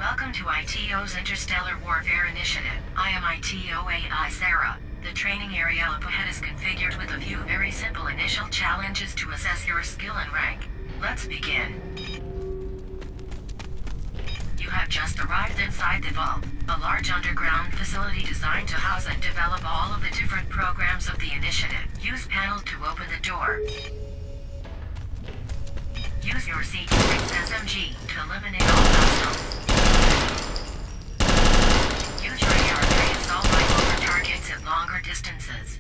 Welcome to ITO's Interstellar Warfare Initiative. I am ITO-AI Sarah. The training area up ahead is configured with a few very simple initial challenges to assess your skill and rank. Let's begin. You have just arrived inside the vault, a large underground facility designed to house and develop all of the different programs of the initiative. Use panel to open the door. Use your C6 SMG to eliminate all hostiles. Use your AR-3 assault rifle for targets at longer distances.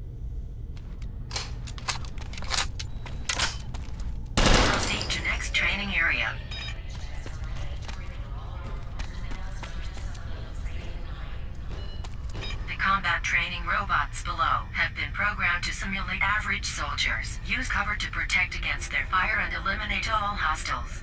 Proceed to next training area. Combat training robots below have been programmed to simulate average soldiers. Use cover to protect against their fire and eliminate all hostiles.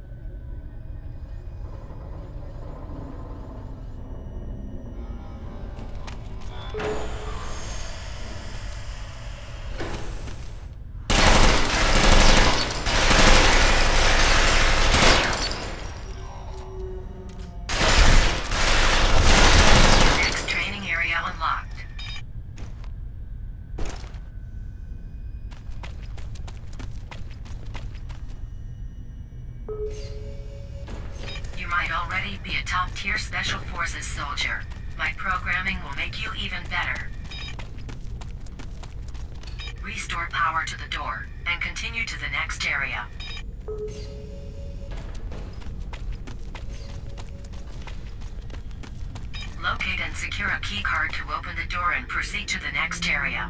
You might already be a top-tier Special Forces soldier. My programming will make you even better. Restore power to the door, and continue to the next area. Locate and secure a keycard to open the door and proceed to the next area.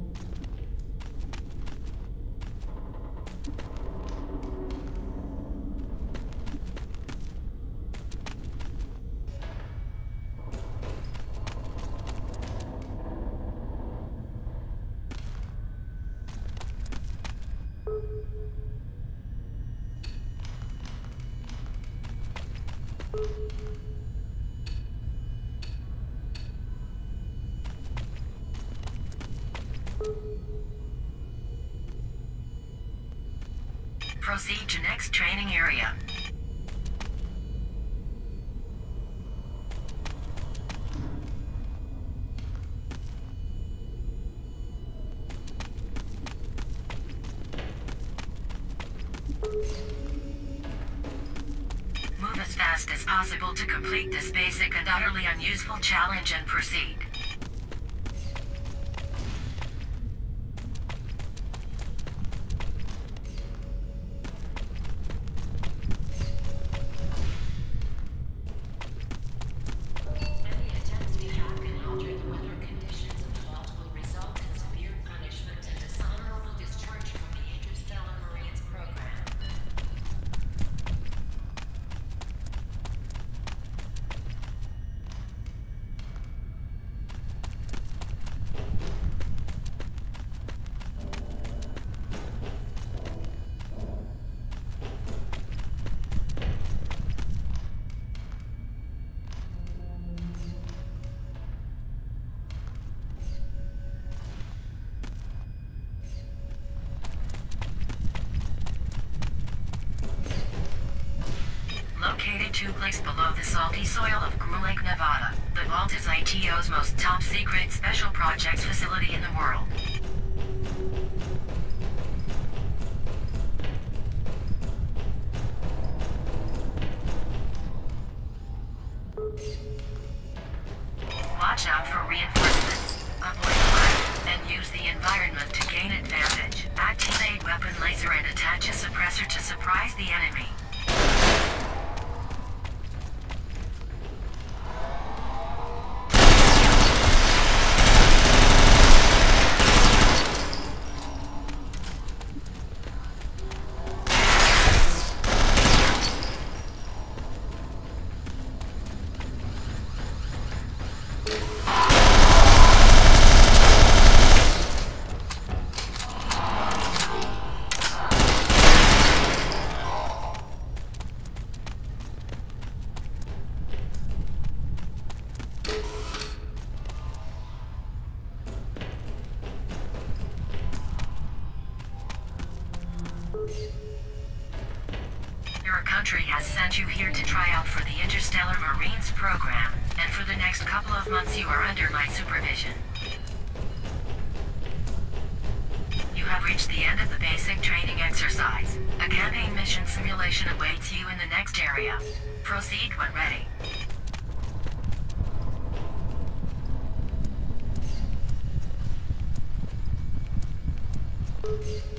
Proceed to next training area. Move as fast as possible to complete this basic and utterly unuseful challenge and proceed. Located 2 blocks below the salty soil of Groom Lake, Nevada, the vault is ITO's most top-secret special projects facility in the world. Watch out for reinforcements, avoid fire, and use the environment to gain advantage. Activate weapon laser and attach a suppressor to surprise the enemy. country has sent you here to try out for the Interstellar Marines program, and for the next couple of months you are under my supervision. You have reached the end of the basic training exercise. A campaign mission simulation awaits you in the next area. Proceed when ready.